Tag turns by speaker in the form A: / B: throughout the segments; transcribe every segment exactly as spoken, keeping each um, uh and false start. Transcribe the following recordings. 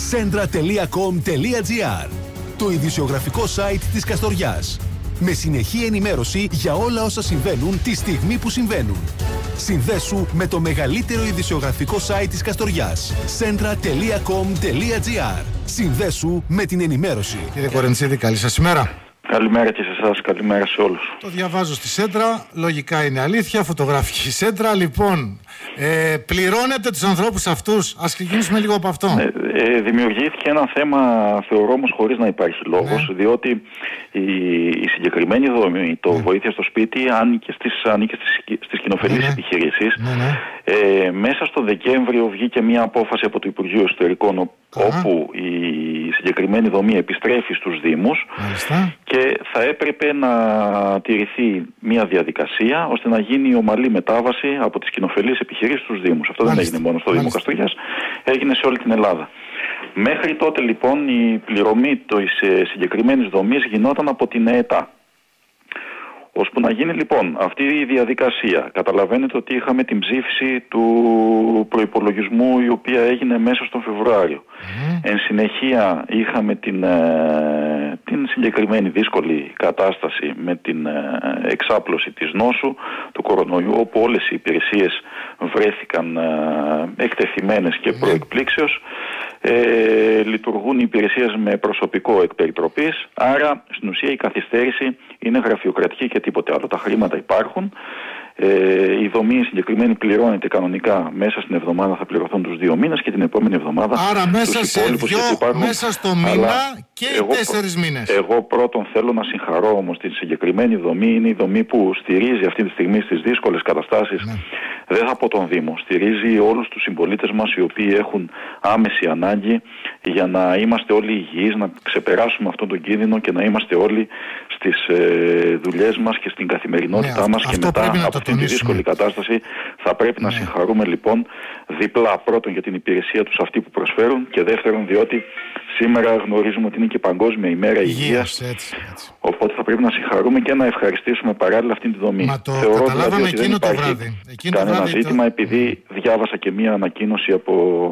A: σέντρα τελεία κομ τελεία τζι άρ, το ειδησιογραφικό site της Καστοριάς. Με συνεχή ενημέρωση για όλα όσα συμβαίνουν τη στιγμή που συμβαίνουν. Συνδέσου με το μεγαλύτερο ειδησιογραφικό site της Καστοριάς. σέντρα τελεία κομ τελεία τζι άρ. Συνδέσου με την ενημέρωση.
B: Κύριε Κορεντσίδη, καλή σας ημέρα.
C: Καλημέρα και σε εσάς, καλημέρα σε όλους.
B: Το διαβάζω στη Σέντρα, λογικά είναι αλήθεια, φωτογραφική Σέντρα. Λοιπόν, ε, πληρώνετε τους ανθρώπους αυτούς, ας ξεκινήσουμε λίγο από αυτό.
C: Ε, ε, δημιουργήθηκε ένα θέμα, θεωρώ όμως χωρίς να υπάρχει λόγος, ναι. διότι η, η συγκεκριμένη δομή, το ναι. βοήθεια στο σπίτι, ανήκε στις, ανήκε στις, στις κοινοφελείς ναι. επιχειρήσεις. Ναι, ναι. Ε, μέσα στο Δεκέμβριο βγήκε μια απόφαση από το Υπουργείο Εσωτερικών, ο, όπου η συγκεκριμένη δομή επιστρέφει στους Δήμους. Μάλιστα. Και θα έπρεπε να τηρηθεί μια διαδικασία ώστε να γίνει η ομαλή μετάβαση από τις κοινοφελείς επιχειρήσεις στους Δήμους. Αυτό Μάλιστα. δεν έγινε μόνο στο Δήμο Καστοριάς, έγινε σε όλη την Ελλάδα. Μέχρι τότε λοιπόν η πληρωμή της συγκεκριμένης δομής γινόταν από την ΕΕΤΑ. Ώσπου να γίνει λοιπόν αυτή η διαδικασία, καταλαβαίνετε ότι είχαμε την ψήφιση του προϋπολογισμού η οποία έγινε μέσα στον Φεβρουάριο. Mm. Εν συνεχεία είχαμε την, ε, την συγκεκριμένη δύσκολη κατάσταση με την ε, εξάπλωση της νόσου του κορονοϊού, όπου όλες οι υπηρεσίες βρέθηκαν ε, εκτεθειμένες και mm. προεκπλήξεως. Ε, λειτουργούν οι υπηρεσίες με προσωπικό εκ περιτροπής, άρα στην ουσία η καθυστέρηση είναι γραφειοκρατική και τίποτε άλλο. Τα χρήματα υπάρχουν, ε, η δομή συγκεκριμένη πληρώνεται κανονικά μέσα στην εβδομάδα, θα πληρωθούν τους δύο μήνες και την επόμενη εβδομάδα
B: άρα μέσα σε δυο, μέσα στο μήνα και εγώ, τέσσερις μήνες.
C: Εγώ πρώτον θέλω να συγχαρώ όμως την συγκεκριμένη δομή, είναι η δομή που στηρίζει αυτή τη στιγμή στις δύσκολες καταστάσεις. Ναι. Δεν θα πω τον Δήμο, στηρίζει όλους τους συμπολίτες μας οι οποίοι έχουν άμεση ανάγκη για να είμαστε όλοι υγιείς, να ξεπεράσουμε αυτόν τον κίνδυνο και να είμαστε όλοι στις ε, δουλειές μας και στην καθημερινότητά ναι, μας και μετά από αυτή τη δύσκολη κατάσταση θα πρέπει ναι. να συγχαρούμε λοιπόν διπλά, πρώτον για την υπηρεσία τους αυτή που προσφέρουν και δεύτερον διότι σήμερα γνωρίζουμε ότι είναι και Παγκόσμια ημέρα υγείας, έτσι, έτσι. Οπότε θα πρέπει να συγχαρούμε και να ευχαριστήσουμε παράλληλα αυτή τη δομή.
B: Μα το
C: Θεωρώ
B: καταλάβαμε
C: δηλαδή ότι
B: εκείνο
C: δεν
B: το βράδυ. Εκείνο
C: κανένα
B: βράδυ
C: ζήτημα
B: το...
C: επειδή mm. διάβασα και μία ανακοίνωση από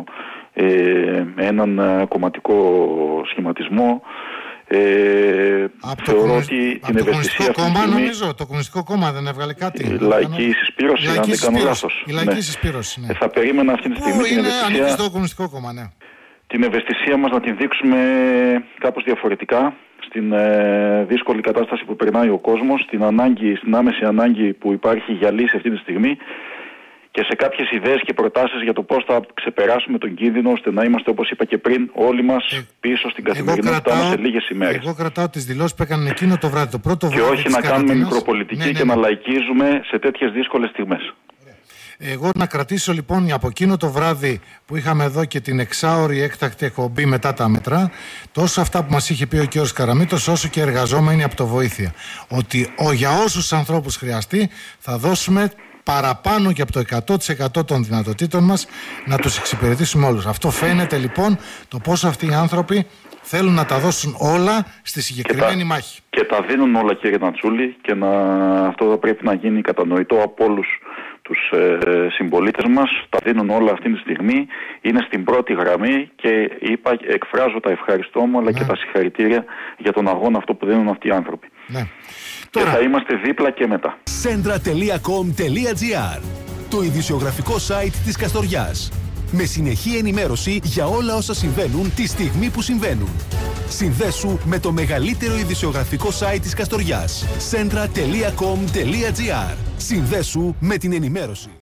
C: ε, έναν ε, κομματικό σχηματισμό. Ε,
B: από
C: θεωρώ
B: το,
C: ότι
B: από
C: την
B: το
C: ευαισθησία
B: κομμουνιστικό κόμμα
C: στιγμή,
B: νομίζω, το κομμουνιστικό κόμμα δεν έβγαλε κάτι.
C: Η λαϊκή συσπήρωση, αν δεν κάνω λάθος.
B: Η λαϊκή
C: ναι.
B: συσπήρωση, ναι.
C: Ε, θα περίμενα αυτή τη στιγμή
B: Πού
C: την
B: είναι,
C: ευαισθησία,
B: ανήκει στο κομμουνιστικό κόμμα, ναι.
C: την ευαισθησία μας να την δείξουμε κάπως διαφορετικά στην ε, δύσκολη κατάσταση που περνάει ο κόσμος, στην, ανάγκη, στην άμεση ανάγκη που υπάρχει για λύση αυτή τη στιγμή και σε κάποιες ιδέες και προτάσεις για το πώς θα ξεπεράσουμε τον κίνδυνο ώστε να είμαστε, όπως είπα και πριν, όλοι μας ε, πίσω στην καθημερινότητά μας σε λίγες ημέρες.
B: Εγώ κρατάω τις δηλώσεις που έκαναν εκείνο το βράδυ, το πρώτο βράδυ.
C: Και όχι να κάνουμε μικροπολιτική ναι, ναι, ναι. και να λαϊκίζουμε σε τέτοιες δύσκολες στιγμές.
B: Εγώ να κρατήσω λοιπόν από εκείνο το βράδυ που είχαμε εδώ και την εξάωρη έκτακτη εκπομπή μετά τα μέτρα, τόσο αυτά που μας είχε πει ο κ. Καραμήτος, όσο και εργαζόμενοι από το Βοήθεια. Ότι ο, για όσους ανθρώπους χρειαστεί θα δώσουμε παραπάνω και από το εκατό τοις εκατό των δυνατοτήτων μας να τους εξυπηρετήσουμε όλους. Αυτό φαίνεται λοιπόν το πόσο αυτοί οι άνθρωποι θέλουν να τα δώσουν όλα στη συγκεκριμένη
C: και τα,
B: μάχη.
C: Και τα δίνουν όλα, κύριε Νατσούλη, και να, αυτό θα πρέπει να γίνει κατανοητό από όλους τους ε, συμπολίτες μας. Τα δίνουν όλα αυτή τη στιγμή, είναι στην πρώτη γραμμή και είπα, εκφράζω τα ευχαριστώ μου αλλά ναι. και τα συγχαρητήρια για τον αγώνα αυτό που δίνουν αυτοί οι άνθρωποι.
B: Ναι.
C: Και Τώρα... θα είμαστε δίπλα και μετά.
A: σέντρα τελεία κομ τελεία τζι άρ, το ειδησιογραφικό site της Καστοριάς. Με συνεχή ενημέρωση για όλα όσα συμβαίνουν τη στιγμή που συμβαίνουν. Συνδέσου με το μεγαλύτερο ειδησιογραφικό site της Καστοριάς. σέντρα τελεία κομ τελεία τζι άρ. Συνδέσου με την ενημέρωση.